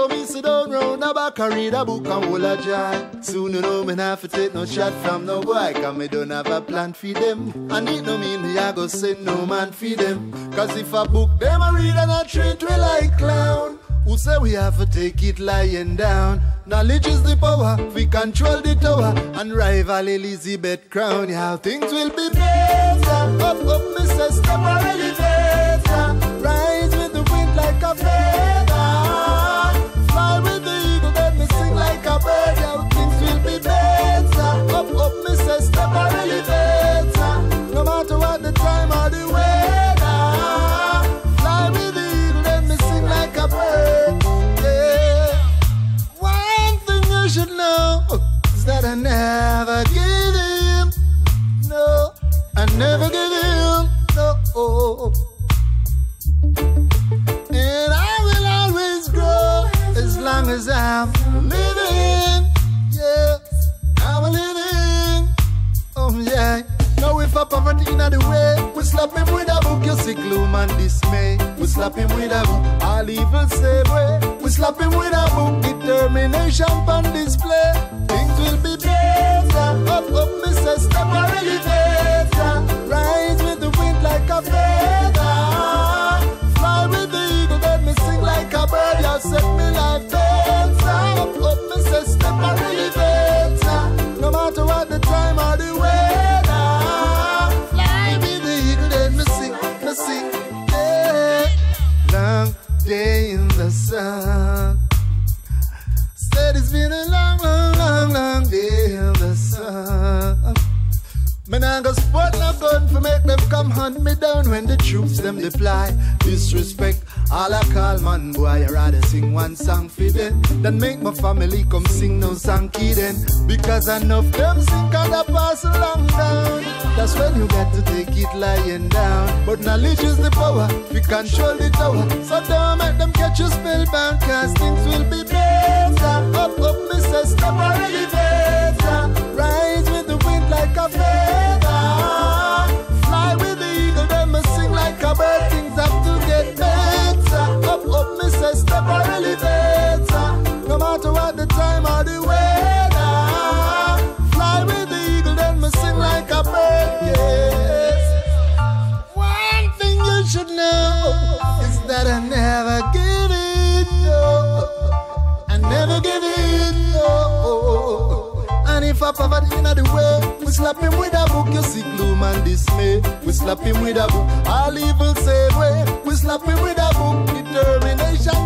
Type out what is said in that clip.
So me sit down round the back and read a book and hold a jar. Soon you know me not fi take no shot from no boy, cause me don't have a plan for them. And it no mean me I go send no man for them. Cause if a book them a read and a treat we like clown. Who say we have to take it lying down? Knowledge is the power, we control the tower and rival Elizabeth crown. Yeah, things will be better. Up, Mr. Step or elevator. Rise with the wind like a feather. Fly with the eagle, then me sing like a bird. Yeah, things will be better. Up, Mr. Step or elevator. No matter what the time or the weather. Fly with the eagle, then me sing like a bird. Should know is that I never give him. No, I never give him. No, and I will always grow as long as I'm living. Yeah, I'm living. Oh yeah. Now if a poverty in the way, we slap him with a book. You see gloom and dismay. We slap him with a book. All evil save way. We slap him with a book. Determination on display. Things will be better. Up, Mr. Step or elevator. Rise with the wind like a feather. Fly with the eagle, then me sing like a bird. You set me life better. Up, Mr. Step or elevator. No matter what the time or the weather. Fly with the eagle, then me sing, yeah. Long day in the sun. Said it's been a long, long, long, long day in the sun. Man, I go spot no gun for make them come hunt me down when the troops them deploy. Disrespect, all I call man boy. I rather sing one song for them than make my family come sing no song key then. Because enough them sing and I pass along down. That's when you got to take it lying down. But knowledge is the power, we control the tower. So don't make them catch you spellbound, cause things will be better. Up, Mr. Step or elevator. Rise with the wind like a feather. Fly with the eagle, then me sing like a bird. Things have to get better. Up, Mr. Step or elevator. No matter what the time or the weather. Fly with the eagle, then me sing like a bird. Yes. One thing you should know is that I never give it. No, I never give it. No. And if a poverty in the way, we slap him with a book. You see gloom and dismay. We slap him with a book. All evil save way. We slap him with a book. Determination